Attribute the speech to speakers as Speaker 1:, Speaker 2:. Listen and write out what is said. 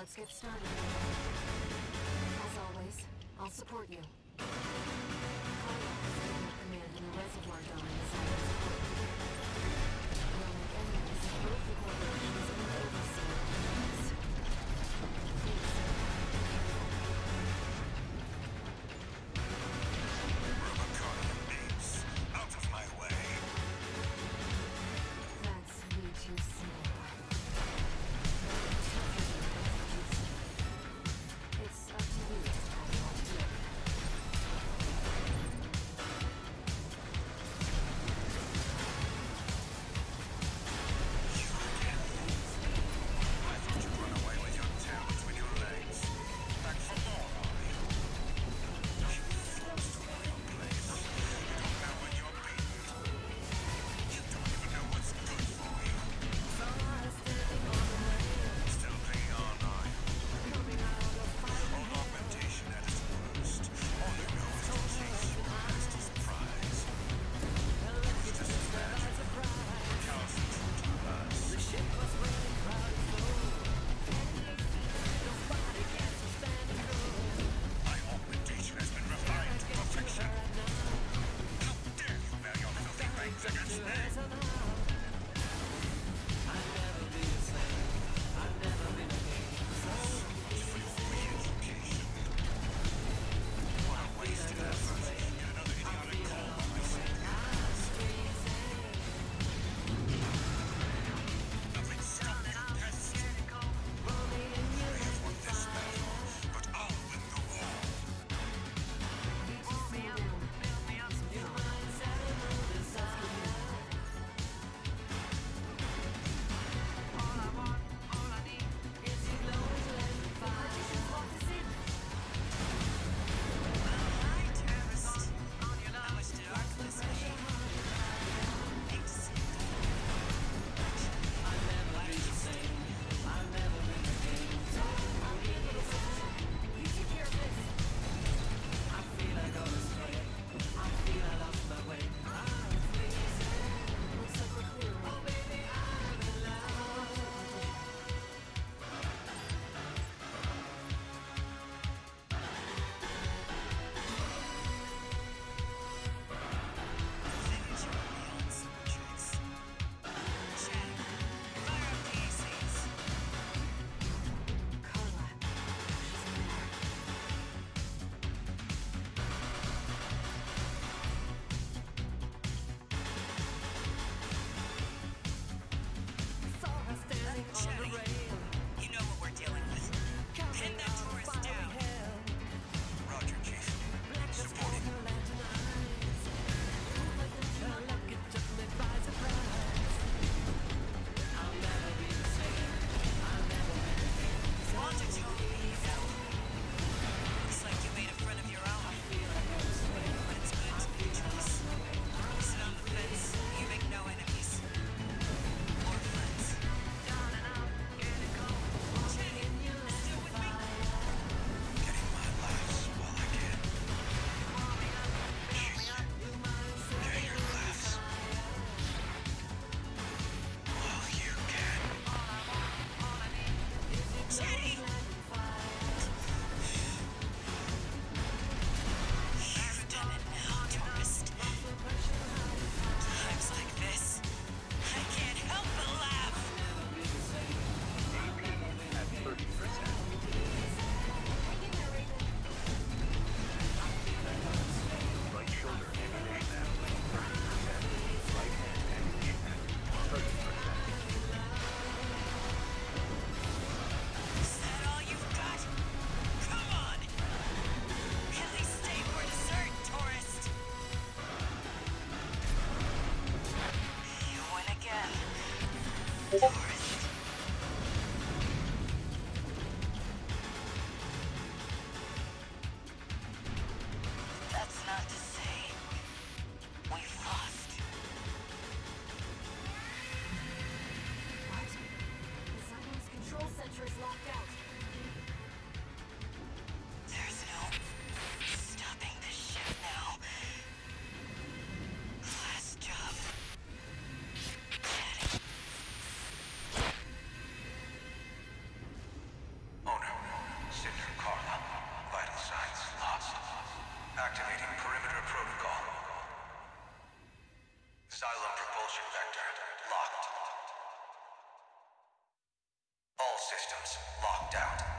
Speaker 1: Let's get started. As always, I'll support you. Carla is taking up command in the reservoir dome in the side of support. We'll make enemies of both the corporations and the overseer. Please.
Speaker 2: Robocardian beams, out of my way.
Speaker 1: That's way too slow. It's up to you how you want to do it.
Speaker 2: You again? I thought you'd run away with your tail between your legs. Back for more, are you? You forced to your place. You don't know when you're beaten. You don't even know what's good for you. Still clinging on, are you? Old augmentation at its worst. All you know is to chase your nasty surprise. It's just as natural. Cows are true to us. My augmentation has been refined to perfection. How dare you bear your filthy fangs against me? For your re-education. What a wasted effort. Get another idiotic call on my saviors. Nothing stopped you, pest. I have won this battle, but I'll win the war.
Speaker 1: Carla, she's in there.
Speaker 3: You know what we're dealing with. Pin that tourist down.
Speaker 2: Roger, Chief. Supporting.
Speaker 3: Want to tell me you know. Looks like you made a friend of your own. But it's good to be choice. Sit on the fence. You make no enemies. Or friends. Jenny, still with me?
Speaker 2: Getting my laughs while I can. Jeez. Getting your laughs while you can.
Speaker 3: Jenny! You've done it now, tourist. Times like this, I can't help but laugh.
Speaker 4: At 30%. Right shoulder ammunition at 30%. Right hand ammunition at 30%.
Speaker 3: Is that all you've got? Come on! At least stay for dessert, tourist! You win again, tourist. That's not to say we've lost.
Speaker 1: What? The Zion's control center is locked out.
Speaker 3: There's no stopping this ship now. Last job. Chatting.
Speaker 2: Propulsion vector locked. All systems locked out.